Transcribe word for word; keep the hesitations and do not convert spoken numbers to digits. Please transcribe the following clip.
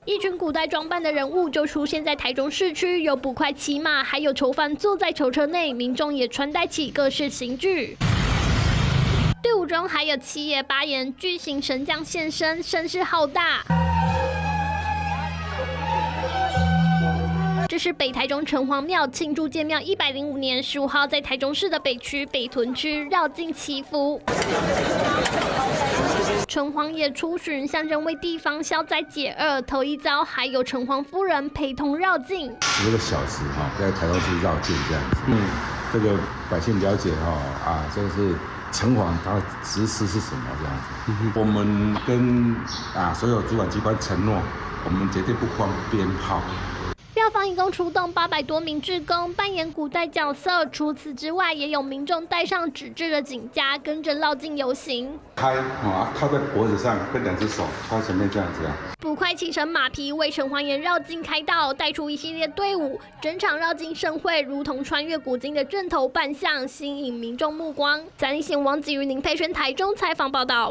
一群古代装扮的人物就出现在台中市区，有捕快骑马，还有囚犯坐在囚车内，民众也穿戴起各式刑具。队伍中还有七爷八爷巨型神将现身，声势浩大。 这是北台中城隍庙庆祝建庙一百零五年，十五号在台中市的北区北屯区绕境祈福。城隍爷出巡，象征为地方消灾解厄。头一遭还有城隍夫人陪同绕境， 十个小时哈，在台中市绕境这样子，嗯，这个百姓了解哈啊，这个是城隍他的指示是什么这样子。我们跟啊所有主管机关承诺，我们绝对不放鞭炮。 庙方一共出动八百多名志工扮演古代角色，除此之外，也有民众带上纸质的警枷，跟着绕境游行。开啊，靠在脖子上，跟两只手靠前面这样子啊。 捕快骑乘马匹为城隍爷绕境开道，带出一系列队伍，整场绕境盛会如同穿越古今的阵头扮相，吸引民众目光。展立新王子与林佩璇台中采访报道。